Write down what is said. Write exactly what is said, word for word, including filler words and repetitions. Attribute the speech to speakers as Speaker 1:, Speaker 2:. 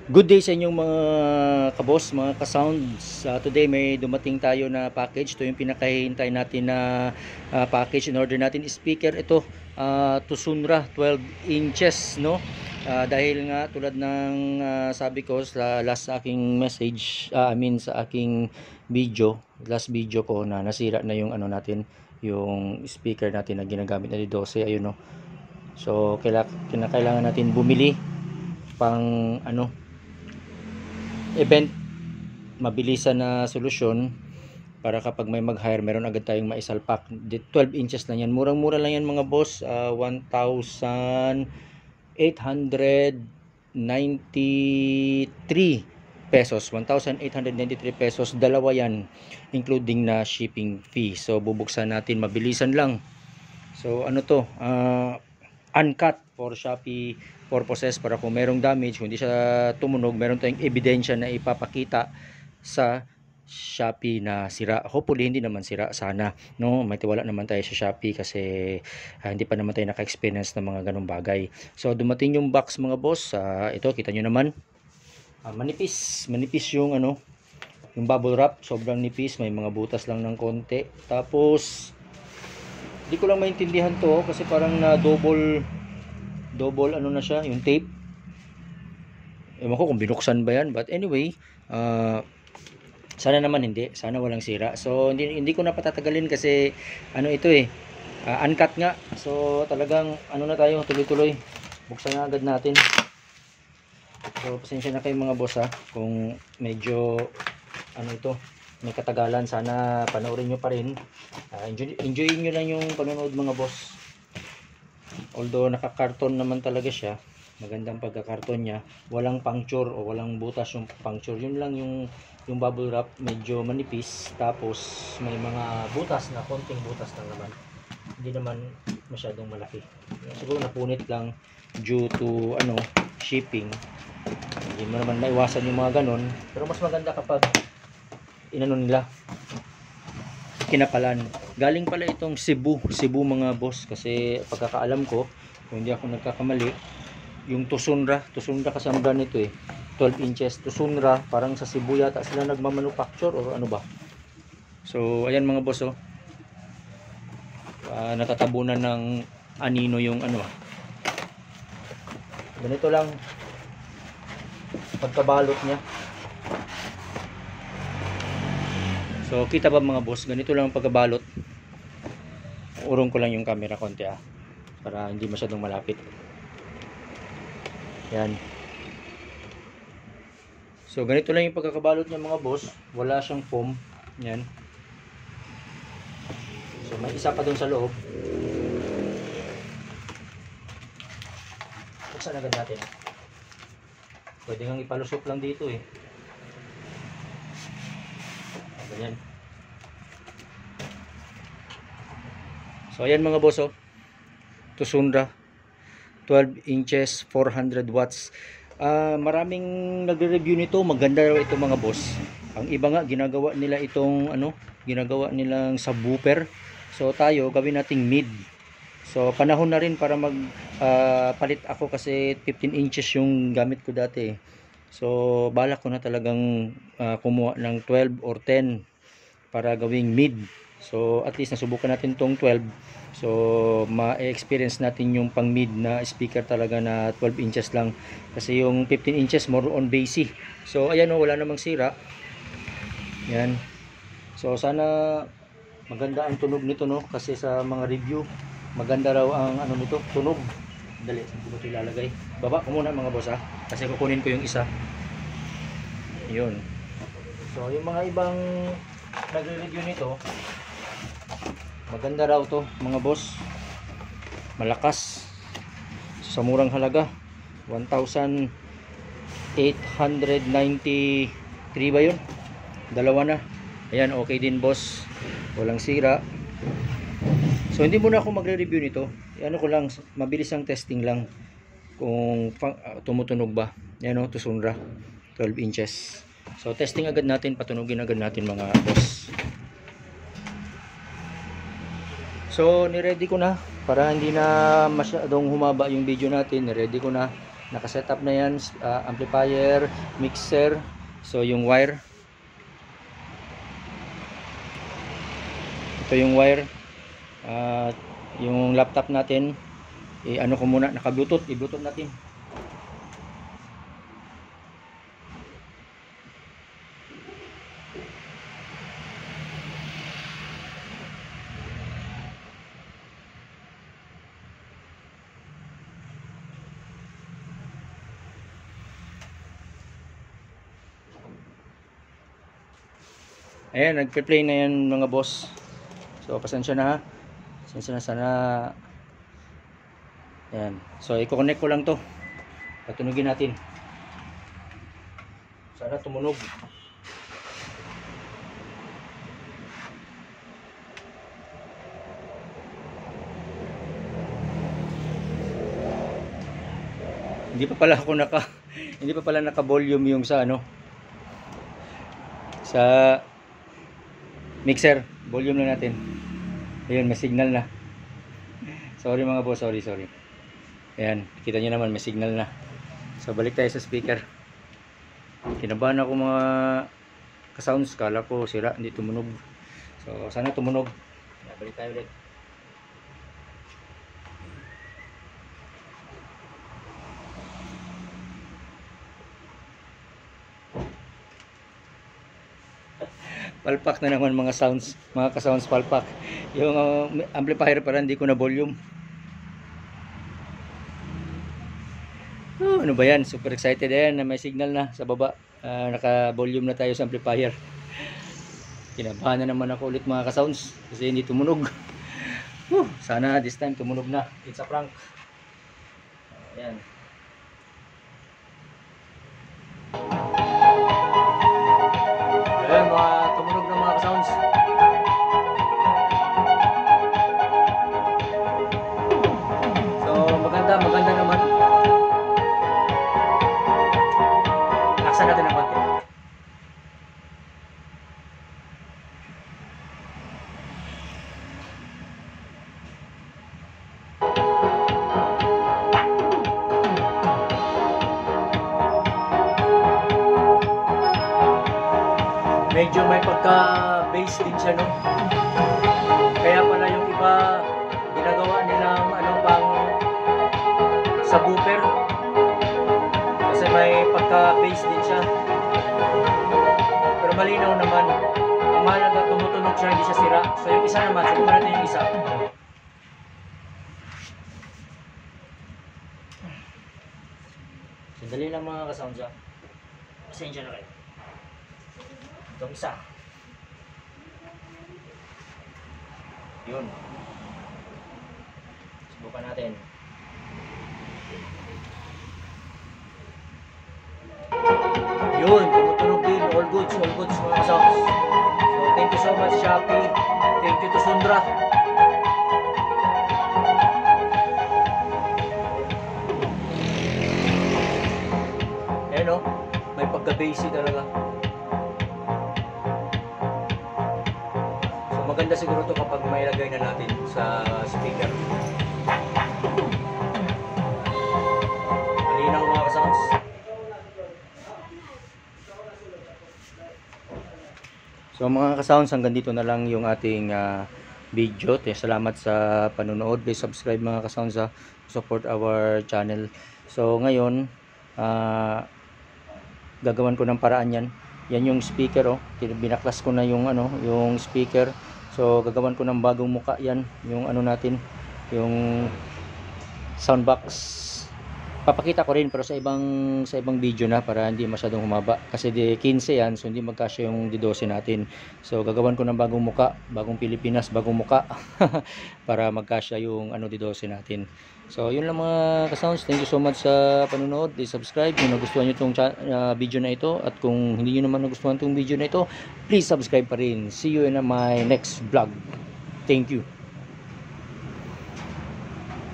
Speaker 1: Good day sa inyong mga kaboss, mga ka-sounds. Uh, today may dumating tayo na package. Ito yung pinakahihintay natin na uh, package in order natin speaker. Ito, uh, Tusunra twelve inches, no? Uh, dahil nga tulad ng uh, sabi ko sa last sa aking message, uh, I mean sa aking video, last video ko na nasira na yung ano natin, yung speaker natin na ginagamit na twelve, ayun no. So kailangan natin bumili pang ano event, mabilisan na solusyon para kapag may mag-hire meron agad tayong maisalpak. twelve inches lang yan, murang mura lang yan mga boss. uh, one thousand eight hundred ninety-three pesos, one thousand eight hundred ninety-three pesos, dalawa yan including na shipping fee. So bubuksan natin, mabilisan lang. So ano to, uh, uncut for Shopee purposes, para kung merong damage, kung hindi siya tumunog, meron tayong ebidensya na ipapakita sa Shopee na sira. Hopefully hindi naman sira, sana no, may tiwala naman tayo sa Shopee kasi uh, hindi pa naman tayo naka-experience ng mga ganong bagay. So dumating yung box mga boss. Uh, ito kita nyo naman, uh, manipis manipis yung ano, yung bubble wrap, sobrang nipis, may mga butas lang ng konti. Tapos hindi ko lang maintindihan to kasi parang na double double ano na siya, yung tape. Ewan ko kung binuksan ba yan, but anyway, uh, sana naman hindi, sana walang sira. So hindi, hindi ko na patatagalin kasi ano ito eh, uh, uncut nga. So talagang ano na tayo, tuloy-tuloy, buksan na agad natin. So pasensya na kayo mga boss ha, kung medyo ano ito, may katagalan. Sana panoorin nyo pa rin. uh, enjoy, enjoyin nyo lang yung panonood mga boss. Although naka-carton naman talaga siya, magandang pagka-carton niya, walang puncture o walang butas yung puncture. Yun lang yung yung bubble wrap, medyo manipis, tapos may mga butas na, konting butas lang naman. Hindi naman masyadong malaki. Siguro napunit lang due to ano, shipping. Hindi mo naman maiwasan yung mga ganon, pero mas maganda kapag inano nila, kinapalan. Galing pala itong Cebu, Cebu mga boss, kasi pagkakaalam ko, kung hindi ako nagkakamali, yung Tusunra, Tusunra kasi ang brand nito eh, twelve inches, Tusunra, parang sa Cebu yata sila nagmamanufacture or ano ba. So ayan mga boss, oh. Uh, natatabunan ng anino yung ano, ganito lang pagkabalot niya. So kita ba mga boss, ganito lang ang pagkabalot. Urong ko lang yung camera konti ah, para hindi masyadong malapit. Yan. So ganito lang yung pagkakabalot niya mga boss, wala siyang foam. Yan. So may isa pa dun sa loob. Buksan agad natin. Pwede nga ipalusok lang dito eh. Ganyan. So ayan mga boss, oh. Tusunra twelve inches, four hundred watts. Uh, maraming nagre-review nito, maganda raw ito mga boss. Ang iba nga ginagawa nila itong ano, ginagawa nilang subwoofer. So tayo gawin nating mid. So panahon na rin para mag uh, palit ako kasi fifteen inches yung gamit ko dati. So balak ko na talagang uh, kumuha ng twelve or ten para gawing mid. So at least nasubukan natin tong twelve. So ma-experience natin yung pang mid na speaker talaga na twelve inches lang. Kasi yung fifteen inches more on bassy. So ayan o, wala namang sira. Yan. So sana maganda ang tunog nito no, kasi sa mga review maganda raw ang ano nito, tunog. Dali, saan ko ito ilalagay? Baba ko muna mga boss ha, kasi kukunin ko yung isa. Yun. So yung mga ibang nagre-review nito, maganda raw to mga boss, malakas, sa murang halaga one thousand eight hundred ninety-three ba yun, dalawa na. Ayan, okay din boss, walang sira. So hindi muna ako magre-review nito, ano ko lang, mabilis ang testing lang kung uh, tumutunog ba. Yan o, Tusunra twelve inches. So testing agad natin, patunugin agad natin mga boss. So niready ko na para hindi na masyadong humaba yung video natin. Niready ko na nakaset up na yan, uh, amplifier, mixer. So yung wire, ito yung wire, uh, yung laptop natin, eh, ano ko muna, naka bluetooth, i-bluetooth natin. Ayan, nagpe-play na yan mga boss. So pasensya na ha. Pasensya na sana. Ayan. So i-connect ko lang to. Patunugin natin. Sana tumunog. Hindi pa pala ako naka hindi pa pala naka-volume yung sa ano. Sa mixer, volume na natin. Ayun, may signal na. Sorry mga boss, sorry, sorry. Ayan, kita nyo naman, may signal na. So, balik tayo sa speaker. Kinabahan ako mga ka-sounds, kala ko sira, hindi tumunog. So, sana tumunog. Ayan, balik tayo ulit. Palpak na naman mga sounds, mga ka-sounds palpak. Yung uh, amplifier para hindi ko na volume. Oh, ano ba yan? Super excited yan na may signal na sa baba. Uh, naka-volume na tayo sa amplifier. Kinabahan na naman ako ulit mga ka-sounds kasi hindi tumunog. Whew, sana this time tumunog na. It's a prank. Ayan. Ayan mga tumunog na mga ka-sounds. So maganda, maganda naman. Laksan natin ang konti. Medyo may pagka-bass din siya, no? Kaya pala yung iba ginagawa nilang ano pang subwoofer kasi may pagka-bass din siya. Pero malinaw naman. Ang mahalaga, tumutunog siya, hindi siya sira. So yung isa naman, subukan natin yung isa. Sandali lang mga ka-sounds, ha? Pasensya na kayo. Itong isa. Yun. Subukan natin. Yun, tumutunog din. All goods, all goods mga sounds. So, thank you so much Shopee. Thank you to Sundra. Ayan o, may pagka-basic talaga. Maganda siguro to kapag may lagay na natin sa speaker. Malinaw mga ka-sounds. So mga ka-sounds, hanggang dito na lang yung ating uh, video. Salamat sa panonood. Please subscribe mga ka-sounds, ha. Support our channel. So ngayon, uh, gagawan ko ng paraan yan. Yan yung speaker, oh. Binaklas ko na yung ano, yung speaker. So gagawan ko ng bagong muka yan, yung ano natin, yung soundbox. Papakita ko rin pero sa ibang sa ibang video na para hindi masyadong humaba kasi di fifteen yan, so hindi magkasya yung di twelve natin. So gagawan ko ng bagong muka, bagong Pilipinas, bagong muka para magkasya yung ano di twelve natin. So yun lang mga ka-sounds, thank you so much sa panonood. Please subscribe kung nagustuhan nyo itong uh, video na ito, at kung hindi nyo naman nagustuhan itong video na ito, please subscribe pa rin. See you in my next vlog. Thank you.